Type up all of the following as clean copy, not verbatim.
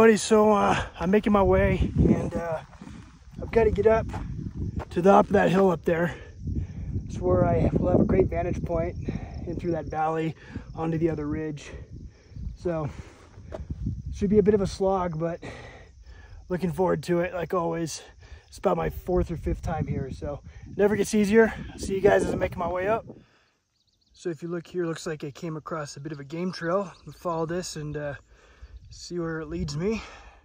everybody. So I'm making my way, and I've got to get up to the top of that hill up there. It's where I will have a great vantage point in through that valley onto the other ridge. So should be a bit of a slog, but looking forward to it like always. It's about my 4th or 5th time here, so it never gets easier. I'll see you guys as I'm making my way up. So if you look here, looks like I came across a bit of a game trail. I'll follow this and see where it leads me.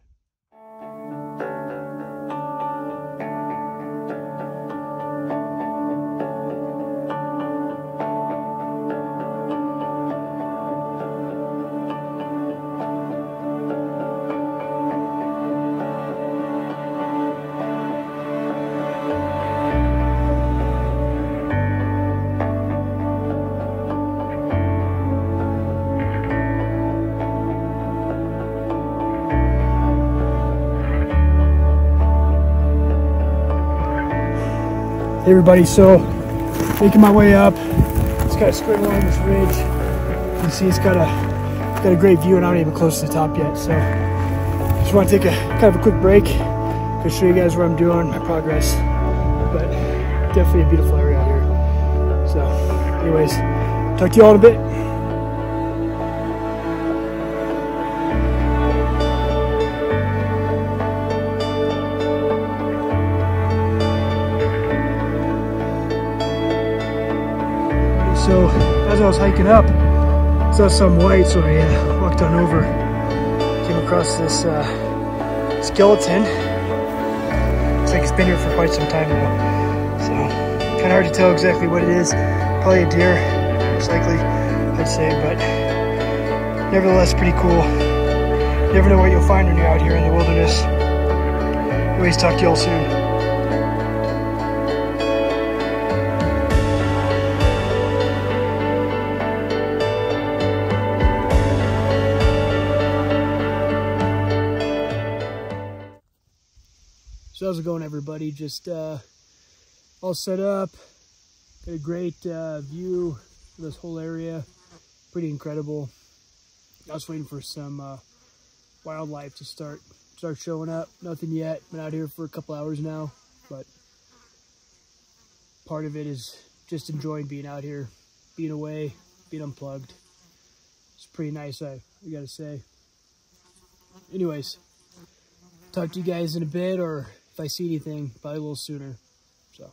Hey everybody, so making my way up. Just gotta sprint along this ridge. You can see it's got a great view, and I'm not even close to the top yet. So just want to take a kind of a quick break to show you guys what I'm doing, my progress. But definitely a beautiful area out here. So anyways, talk to you all in a bit. So as I was hiking up, I saw some white, so I walked on over, came across this skeleton. Looks like it's been here for quite some time now. So kind of hard to tell exactly what it is. Probably a deer, most likely, I'd say, but nevertheless pretty cool. You never know what you'll find when you're out here in the wilderness. Anyways, talk to you all soon. So how's it going, everybody? Just all set up. Got a great view of this whole area. Pretty incredible. I was waiting for some wildlife to start showing up. Nothing yet. Been out here for a couple hours now, but part of it is just enjoying being out here, being away, being unplugged. It's pretty nice, I gotta say. Anyways, talk to you guys in a bit, or if I see anything, probably a little sooner. So.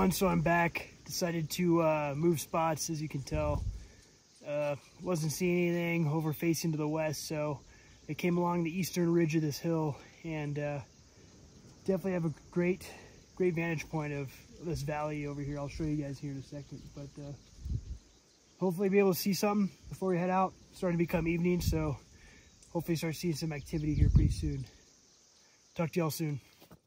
one, so I'm back. Decided to move spots, as you can tell. Wasn't seeing anything over facing to the west, so I came along the eastern ridge of this hill, and definitely have a great vantage point of this valley over here. I'll show you guys here in a second, but hopefully be able to see something before we head out. It's starting to become evening, so hopefully start seeing some activity here pretty soon. Talk to y'all soon.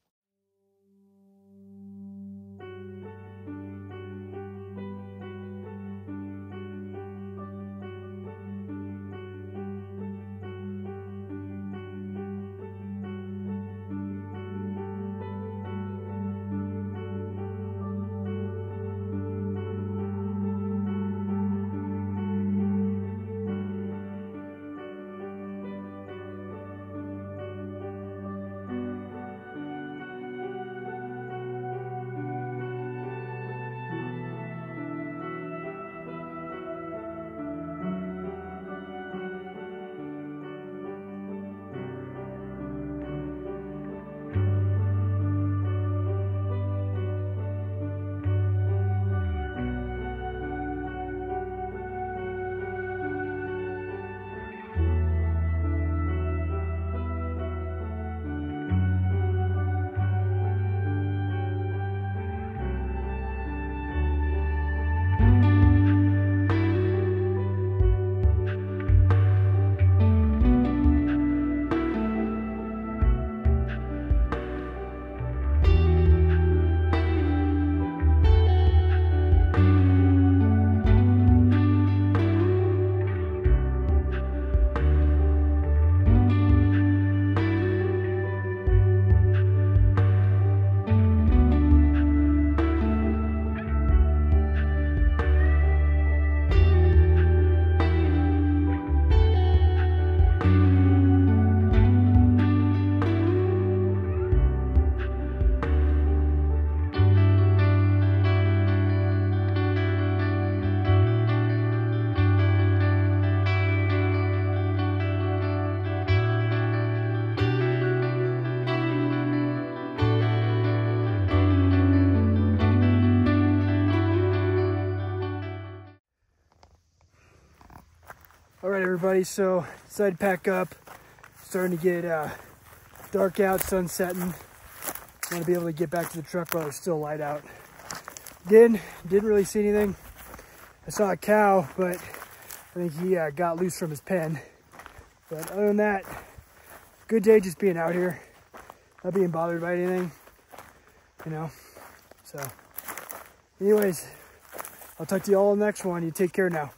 All right, everybody, so decided to pack up. Starting to get dark out, sun setting. Want to be able to get back to the truck while it's still light out. Again, didn't really see anything. I saw a cow, but I think he got loose from his pen. But other than that, good day just being out here. Not being bothered by anything, you know. So anyways, I'll talk to you all in the next one. You take care now.